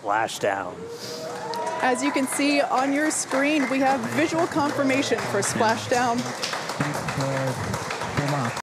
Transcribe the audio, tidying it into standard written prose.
splashdown. As you can see on your screen, we have visual confirmation for splashdown.